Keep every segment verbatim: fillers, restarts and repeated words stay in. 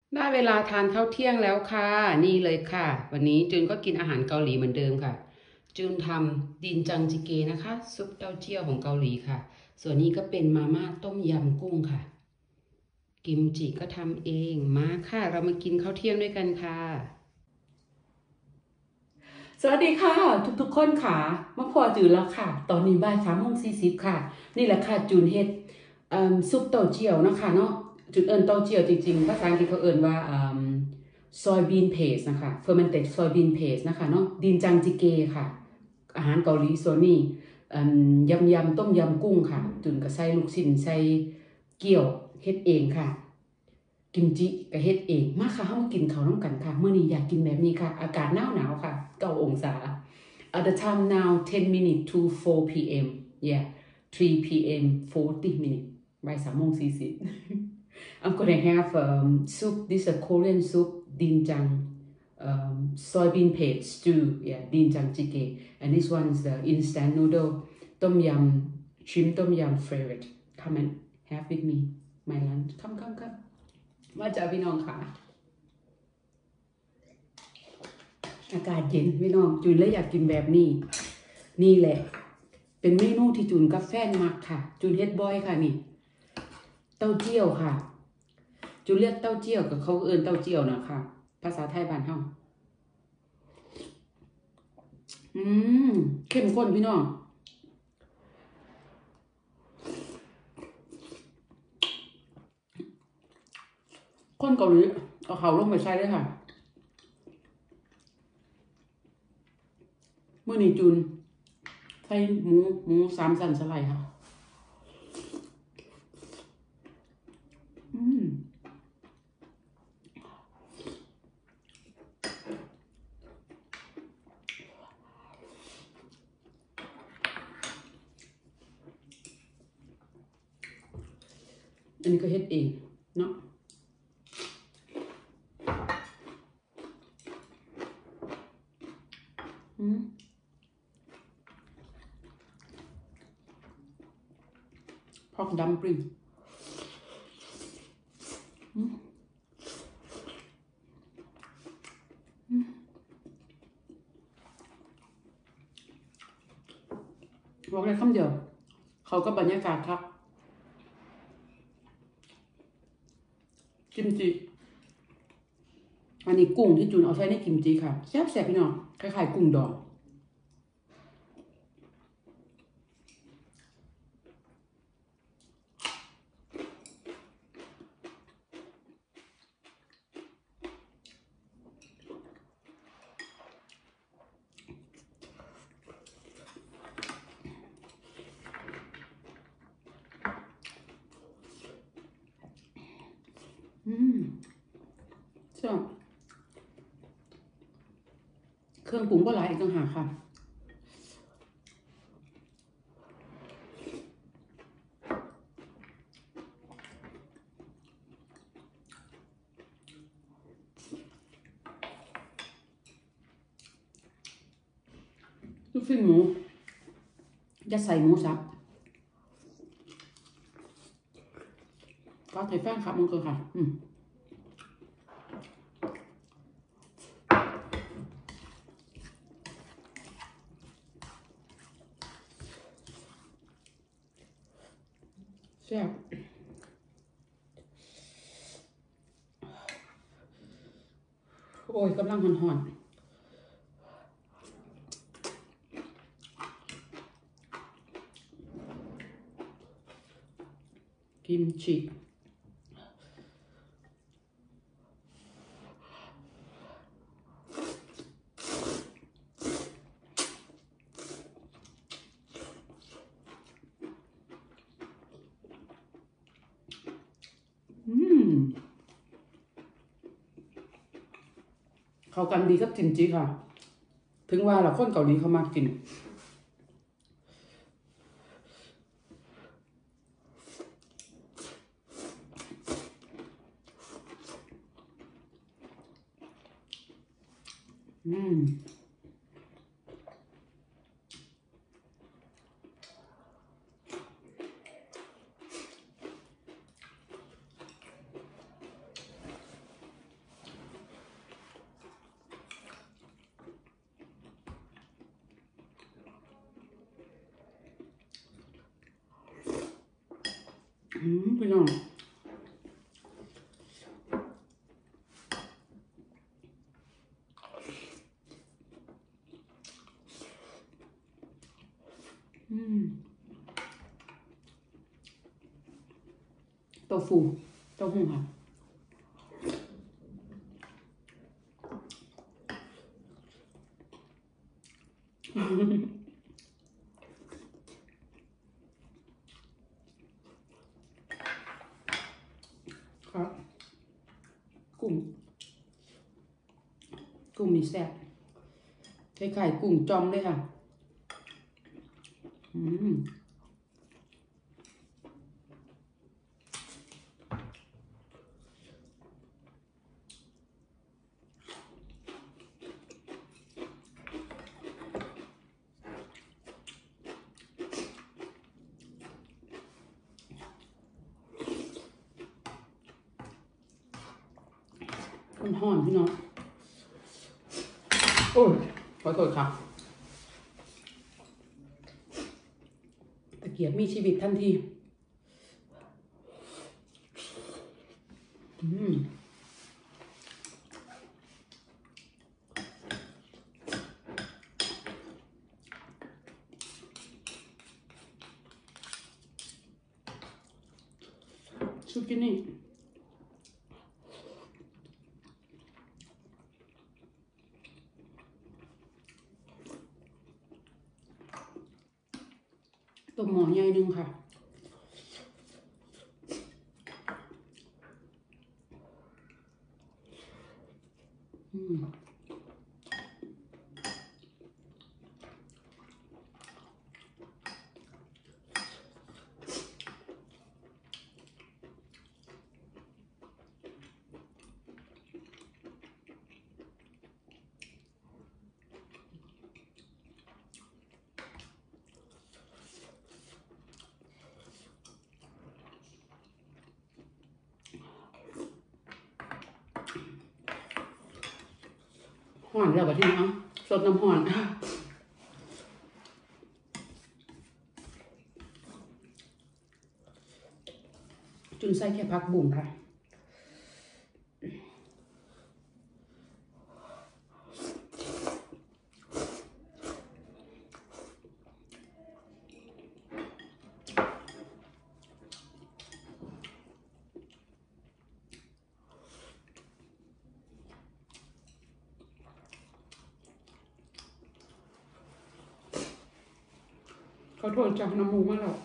ได้เวลาทานข้าวเที่ยงแล้วค่ะนี่เลยค่ะวันนี้จูนก็กินอาหารเกาหลีเหมือนเดิมค่ะจูนทำดินจังจิเกนะคะซุปเต้าเจี้ยวของเกาหลีค่ะส่วนนี้ก็เป็นมาม่าต้มยำกุ้งค่ะกิมจิก็ทำเองมาค่ะเรามากินข้าวเที่ยงด้วยกันค่ะสวัสดีค่ะทุกๆคนค่ะมาพอจืนแล้วค่ะตอนนี้บ่ายสามโมงสี่สิบค่ะนี่แหละค่ะจูนเฮ็ดซุปเต้าเจี้ยวนะคะเนาะจุดเอิญเต้าเจี้ยวจริงๆภาษาอังกฤษเขาเอิญว่า soybean paste นะคะ fermented soybean paste นะคะเนาะดินจังจิเกค่ะอาหารเกาหลีโซนี่ยำยำต้มยำกุ้งค่ะจุนก็ใส่ลูกชิ้นใส่เกี๊ยวเฮ็ดเองค่ะกิมจิก็เฮ็ดเองมาค่ะเฮามากินข้าวน้ำกันค่ะมื้อนี้อยากกินแบบนี้ค่ะอากาศหนาวหนาวค่ะเก้าองศา at the time now ten minutes to four p m yeah three p m forty minutes บ่ายสามโมงสี่สิบ I'm gonna have um, soup. This is a Korean soup, doenjang, um, soybean paste stew. Yeah, doenjang jjigae. And this one is the instant noodle, tom yum, shrimp tom yum favorite. Come and have with me, my lunch. Come, come, come. มาจากพี่น้องค่ะอากาศเย็นพี่น้องจูนเลยอยากกินแบบนี้นี่แหละเป็นเมนูที่จูนกับแฟนมักค่ะจูนเฮ็ดบ่อยค่ะนี่เต้าเจี้ยวค่ะจูเรียกเต้าเจี้ยวกับเขาเอิ้นเต้าเจี้ยวนะคะภาษาไทยบ้านเฮาอืมเข้มข้นพี่น้องคนเกาหลีเอาเขาลงไปใส่เลยค่ะมื้อนี้จูนใส่หมูหมูสามสันสไลด์ค่ะอืมอันนี้ก็เฮ็ดเองเนาะอืมพอกดัมปริงอืมบอกได้คำเดียวเขาก็บรรยากาศครับกิมจิอันนี้กุ้งที่จูนเอาใช้ในกิมจิค่ะแซ่บๆพี่น้องคล้ายๆกุ้งดองอืมชอบเครื่องปรุงก็หลายอีกต่างหากค่ะลูกชิ้นหมูจะใส่หมูสับก็ใส่แป้งครับมันก็ค่ะอืมแซ่บโอ้ยกำลังหอนๆกิมจิอืมเข้ากันดีกับกิมจิค่ะถึงว่าเราคนเกาหลีเขามากินอืมอืมพี่น้องอืมเต้าฟูเต้าหู้ค่ะครับกุ้งกุ้งนี่แซ่บคล้ายๆกุ้งจอมเลยค่ะอืมมันห่อนพี่น้องโอ้ยขอโทษค่ะตะเกียบมีชีวิตทันทีอืมซุกินี่ตัวหมอใหญ่หนึ่งค่ะอืมห่อนแล้วบัดนี้เนาะสดน้ำห่อนจุนใส่แค่ผักบุ้งค่ะขอโทษจากน้ำมูกมาแล้ว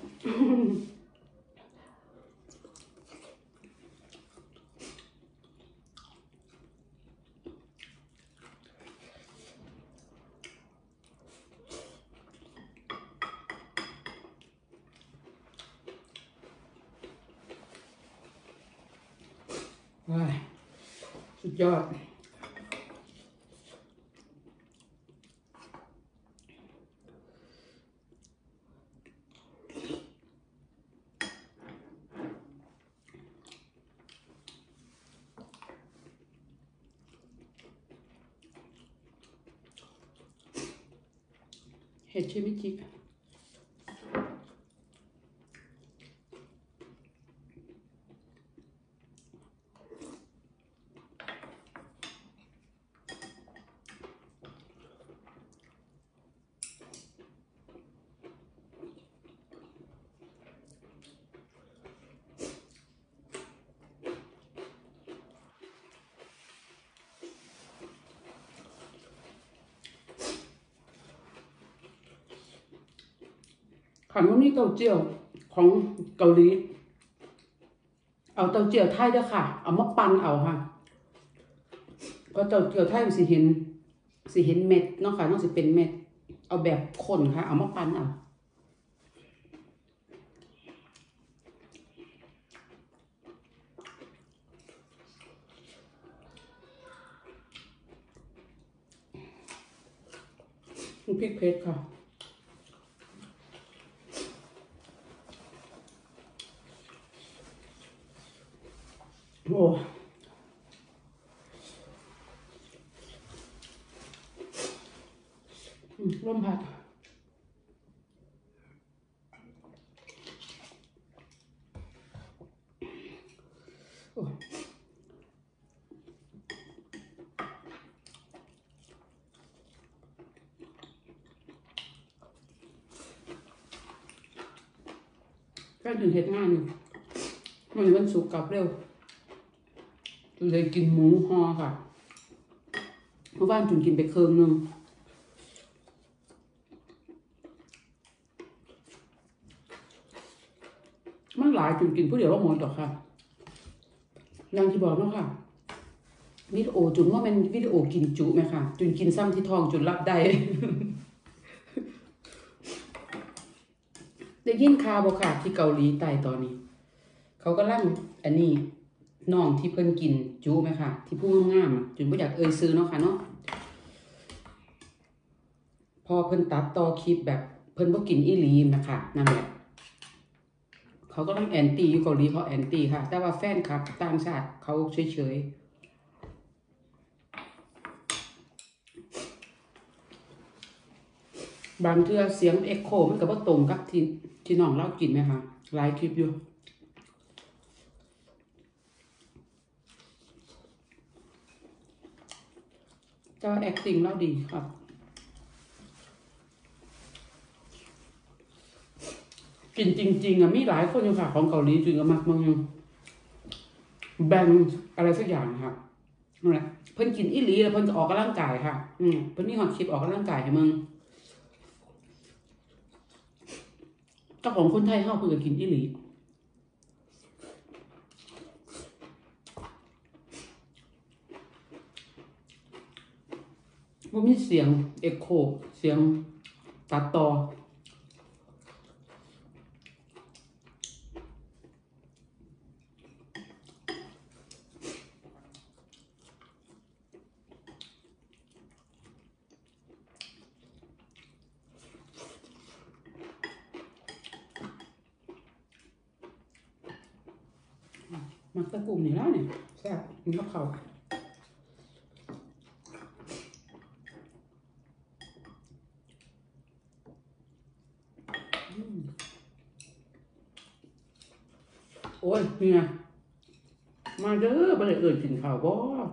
ว้ายสุดยอดเห็ดชิมิจิขันว่ามีเต้าเจี้ยวของเกาหลีเอาเต้าเจี้ยวไทยเด้อค่ะเอามาปั่นเอาค่ะก็เต้าเจี้ยวไทยมันสิเห็นสิเห็นเม็ดเนาะค่ะเนาะสิเป็นเม็ดเอาแบบข้นค่ะเอามาปั่นเอาพริกเผ็ดค่ะโอ้ร่มผัดก็ถึงเฮ็ดงานอยู่มันวันศุกร์กลับเร็วเลยกินหมูห่อค่ะเมื่อวานจุนกินไปเคิงนึงมันหลายจุนกินผู้เดียวว่าหมดหรอกค่ะอย่างที่บอกเนาะค่ะวิดีโอจุนว่ามันวิดีโอกินจุไหมค่ะจุนกินซ้ำที่ท้องจุนรับได้ ได้ยินข่าวบ่ค่ะที่เกาหลีใต้ตอนนี้ เขากำลังอันนี้น้องที่เพิ่นกินจุไหมค่ะที่ผู้งามๆจุนบ่อยากเอ่ยซื้อเนาะค่ะเนาะพอเพิ่นตัดต่อคลิปแบบเพิ่นบ่กินอีหลีนะคะนั่นแหละเขาก็ต้องแอนตี้อยู่เกาหลีเขาแอนตี้ค่ะแต่ว่าแฟนคลับต่างชาติเขาเฉยๆบางเทื่อเสียงเอ็กโคมันก็บ่ตรงกับที่ที่น้องเรากินไหมคะหลายคลิปอยู่แต่ว่า acting เราดีครับกินจริงๆอ่ะมีหลายคนอยู่ค่ะของเกาหลีจริงก็มักมึงแบงอะไรสักอย่างค่ะนั่นแหละเพิ่นกินอีหลีแล้วเพิ่นจะออกกำลังกายค่ะอืมเพิ่นมีฮอตคลิปออกกำลังกายให้มึงเจ้าของคนไทยเฮาเพิ่นก็กินอีหลีบ่มีเสียงเอ็กโคเสียงตัดต่อมักตะกุ่มนี่แล้วเนี่ยแซ่บกินกับข้าวโอ้ยเนี่ยมาเด้อบ่ได้เอิ้นกินข้าวบ่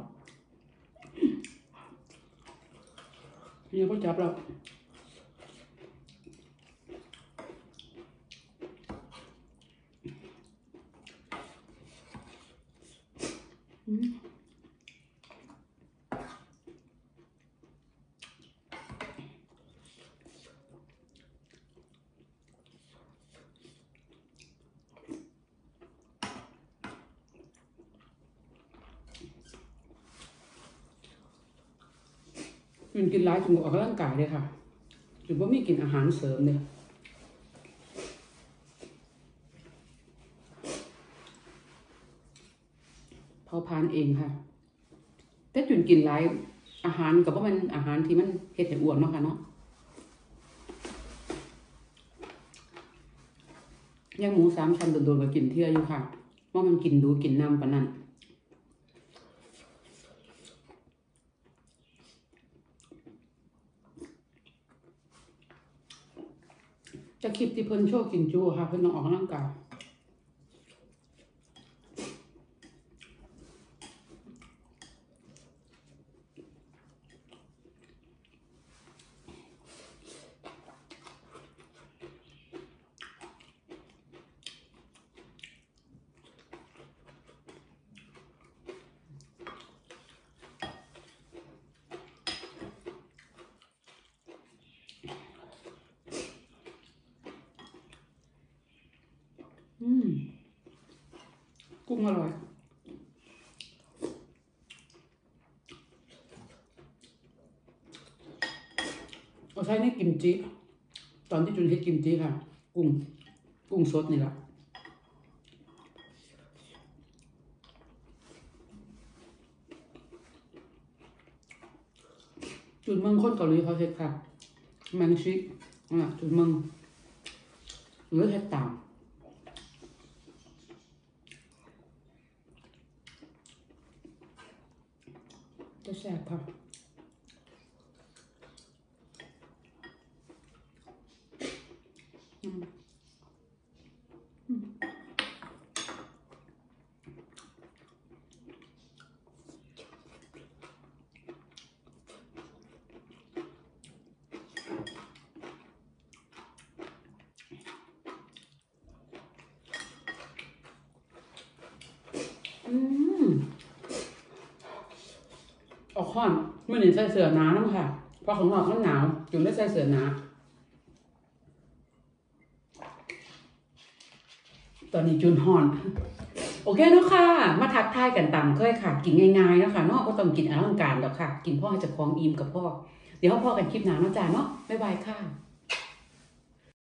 เนี่ยบ่จับแล้วอืมมันกินหลายจนออกกำลังกายเลยค่ะจนบ่มีกินอาหารเสริมเลยเผาผลาญเองค่ะแต่จุนกินหลายอาหารก็บ่แม่นอาหารที่มันเฮ็ดให้อ้วนเนาะค่ะเนาะอย่างหมูสามชั้นโดนๆก็กินเที่ยอยู่ค่ะว่ามันกินดูกินน้ำปานนั้นจะคลิปที่เพิ่นโชว์กินจูค่ะเพิ่นต้องออกกำลังกายอืมกุ้งอร่อยเอาใช้ในกิมจิตอนที่จุนเฮ็ดกิมจิค่ะกุ้งกุ้งสดนี่แหละจุนเมืองคนเกาหลีเขาเฮ็ดค่ะมันชิอ่ะจุนเมืองหรือเฮ็ดตามจะแซ่บค่ะอืมอืมอืมออกห้อนมื่อนี้ใส่เสื้อหนาน้ำค่ะเพราะของนอกมันหนาวจุนได้ใส่เสื้อหนาตอนนี้จุนห่อน โอเคเนาะค่ะมาทักทายกันตามเคยค่ะ กินง่ายๆนะคะเนาะก็ต้องกินอลังการดอกค่ะ กินพ่อจะคล้องอิ่มกับพ่อเดี๋ยวพ่อกันคลิปหน้าเนาะจ้าเนาะบ๊ายบายค่ะ